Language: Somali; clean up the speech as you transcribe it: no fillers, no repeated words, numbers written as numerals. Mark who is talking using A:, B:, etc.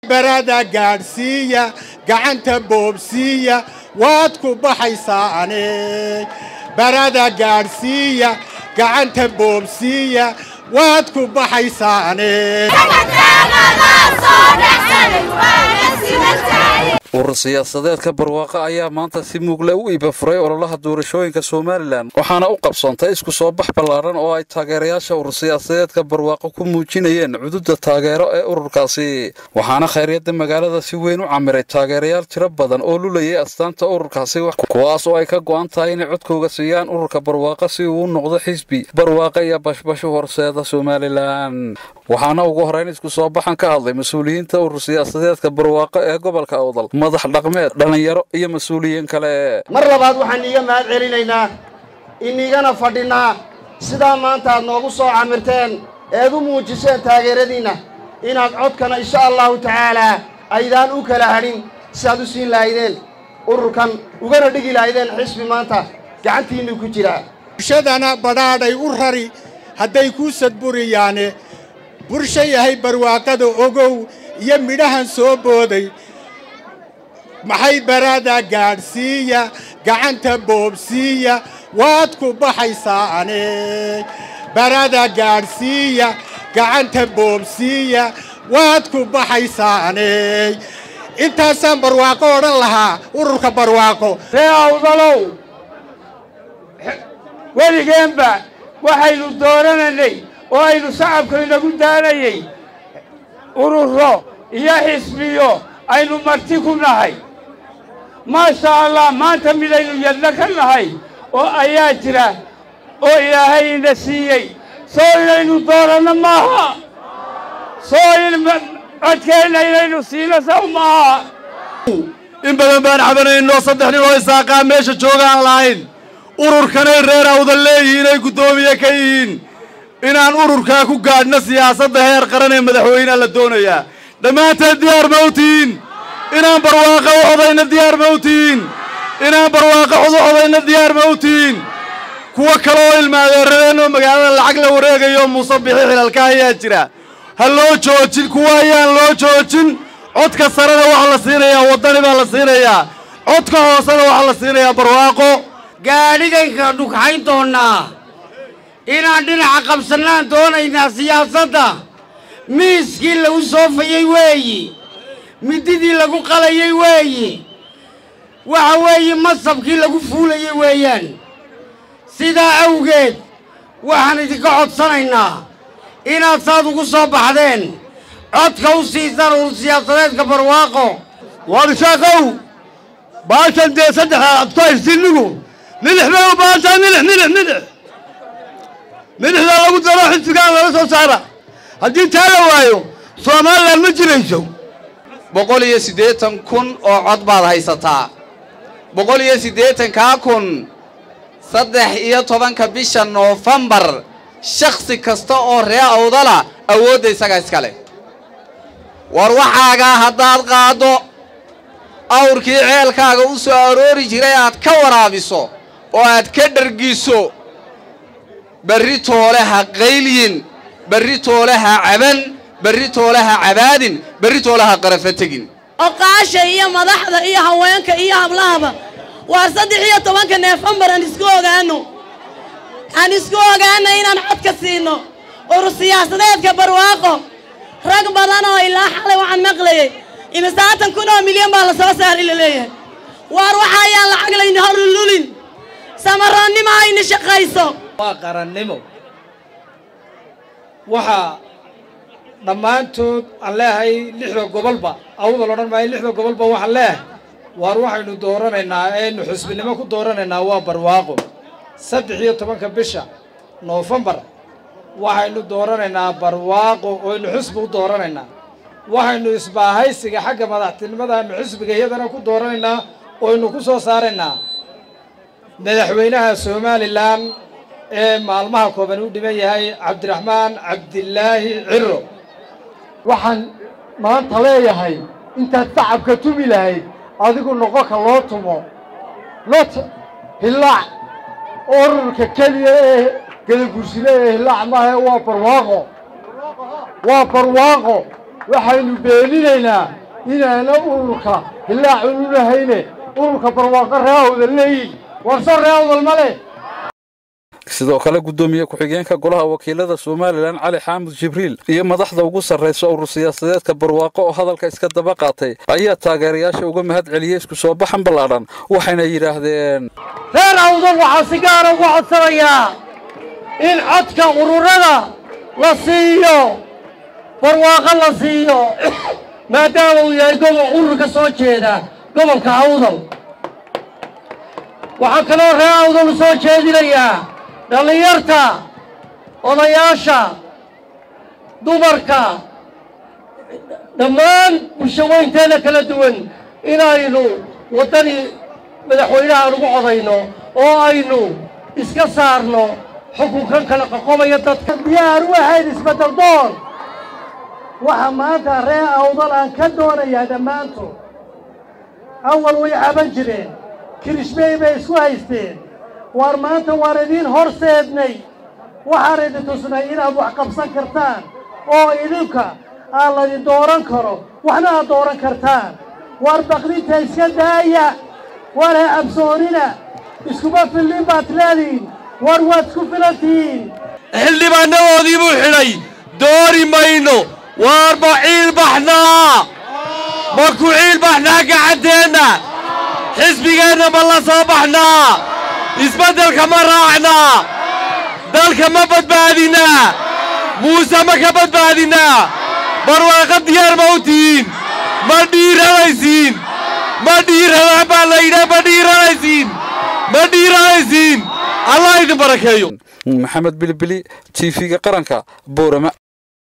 A: برادة قارسية قعنت بوبسية وادكو بحيساني برادة قارسية قعنت بوبسية وادكو بحيساني
B: urur siyaasadeedka barwaaqo ayaa maanta si muuqle u iibafuray ololaha doorashooyinka Soomaaliland waxaana u qabsoontay isku soo bax ballaaran oo ay taageerayaasha urur siyaasadeedka barwaaqo ku muujinayeen xuduudda taageero ee ururkaasi waxaana khayraadda magaalada si weyn u camiray taageerayaal tiro badan oo lulayay astaanta ururkaasi kuwaas oo ay ka go'an tahay in codkooda siiyaan ururka barwaaqo si uu u noqdo xisbi barwaaqo iyo bashbasho horseeda Soomaaliland waxaana ugu horeyn isku soo baxan ka hadlay mas'uuliyiinta urur siyaasadeedka barwaaqo ee gobolka Awdal madax dhaqameed dhalinyaro iyo mas'uuliyiin kale
C: mar labaad waxaan iiga mahad celinaynaa inigana fadhinaa sida maanta aad noogu soo camirteen eed u muujiseen taageeradiina inaad codkana insha Allah taala aydaan u kala hadhin sidaad u siin lahaydeen ururkan ugana dhigi lahaydeen xisbi maanta gacantiina ku jira
A: bulshadana badhaadhay u rari hadday ku sadburiyaane bursha yahay barwaaqada ogow iyo midhahan soo booday maxay barada gaarsiiya gacanta boobsiiya waad ku baxaysaane barada gaarsiiya gacanta boobsiiya waad ku baxaysaane intaasaan barwaaqo odhan lahaa ururka barwaaqo
D: ree Awdalow weligeenba waxaynu doorananay oo aynu shacabka inagu daarayay ururo iyo xisbiyo aynu marti ku nahay ما شاء الله ما تملين يدكنا هاي وأياتنا وإلهي نسيي سوينا ندورنا معها سوينا أتكلنا إلى نسينا سومها
E: إن بدن بان عبنا إنه صدقني ويساقا ماشي جوغان لاين أورور كان الرير أو ذلين يقدومي كاين إن أن أورور كاكو قادنا سياسة دهير قرنين مدحوين على الدنيا لما تديار موتين إنان برواقة وحضينا الديار موتين إنان برواقة وحضينا الديار موتين كوا كلو المادرين ومقالنا العقل وريقا يوم مصبحي حلال كايات جرا هلو جوجين كوا يان لو جوجين عدك السرنا وحلا سينيا وطني بحلا سينيا عدك حوصنا وحلا سينيا برواقو
D: قالي كانوك حين دونا إنان دين عقب سنان دونا إنا سياسة ميسكين لو صوفي يوي mididii lagu qalayay weeyi waxa weeyi masabkii lagu fuulayay weeyaan sida awgeed waxaan idinka codsanaynaa inaad saad ugu soo baxdeen codka u siisaan urur siyaasadeedka barwaaqo
E: warshaqow baashan dee saddex adkaysiinigu milix bay u baahan tahay milixda lagu daro xisbigaan laga soo saara haddii taa la waayo Soomaaliland ma jirayso
F: 180,000 oo cod baad haysataa 180,000 13 bisha November shakhsi kasta oo reer Awdala awoodda isaga iskale war waxaaga haddaad qaado awrkii ceelkaaga u soo aroori jiray aad ka waraabiso oo aad ka dhargiso barri toolaha qayliin barri toolaha caban بري تولها عبادين بري تولها قرفتين
G: أقاشة إياه مضحضة إياه هوانك إياه بلابا وصدق إياه طبعاً كنفمبر أنسكوه عنه إنا نحط كسينه ورسياسة ذاتك برواقه رقم بدنا إلا حالي وعن مقلي إن ساعة كنا مليون بالصوصار إلى ليه واروح أيان العقل ينهار اللولين سمراني ما عين شقايسو
D: وقرنمو وحا dhammaantood aan leeyahay 6 gobolba awdal oo dhan ma 6 gobolba waxaan leeyahay war waxaynu dooranaynaa aynu xisbinimo ku dooranaynaa waa barwaaqo 13 bisha November waxaynu dooranaynaa barwaaqo oo aynu xisbi u dooranaynaa waxaynu isbaahaysiga xagga madaxtinimada aynu xisbiga iyadana ku dooranaynaa oo aynu ku soo saaraynaa madaxweynaha Soomaaliland ee maalmaha kooban u dhiman yahay Cabdiraxmaan Cabdillaahi Cirro
C: waxaan maanta leeyahay intaad shacabka tumi lahayd adigu noqoka loo tumo not hilaac ururka kaliya ee gadagursile ee hilaac maaha waa barwaaqo
E: waxaynu beeninaynaa inaana ururka ilaa cululahayne ururka barwaaqo ree awdal leeyihin warso ree awdal ma leh
B: sidoo kale gudoomiye ku-xigeenka golaha wakiilada Soomaaliland Cali Xaamud Jibriil iyo madaxda ugu sarreysa urur siyaasadeedka barwaaqo oo hadalka iska daba qaatay ayaa taageerayaasha uga mahad celiyay isku soo baxan ballaaran waxayna yiraahdeen
E: reer awdal waxa si gaar ah uga codsanayaa in codka ururada la siiyo barwaaqo la siiyo maadaama uu yahay gobol ururka soo jeeda gobolka awdal waxaa kaloo reer awdal soo jeedinayaa dhalinyarta odayaasha dumarka dhammaan bulshaweynteena kala duwan inaynu waddani madaxweynaha ugu codayno oo aynu iska saarno xukunkan kala qoqobaya dadka diyaar u ahayn isbedel doon waxa maanta reer awdal aan ka doonayaa dhammaantood awal way caban jireen kirishbey bay isku haysteen waar maanta waan idiin horseednay waxaan idin tusnay inaad wax qabsan kartaan oo idinka aan laydin dooran karo waxna aad dooran kartaan waar baqdinta iska daaya waar ha absoonina iskuma filin baad leedihiin waar waad isku filantihiin
H: xildhibaanadoodii buu xidhay doori mayno waar ma ciil baxnaa ma ku ciil baxnaa gacanteenna xisbigeenna ma la soo baxnaa isbeddelka ma raacnaa dalka ma badbaadinaa muuse ma ka badbaadinaa barwaaqo diyaar ma u tihiin ma dhiiranaysiin ma dhiiranaa baa la yidhaha ma dhiiranaysiin ma dhiiranaysiin allah idin barakeeyo
B: maxamed bilibili TV-ga qaranka Boorama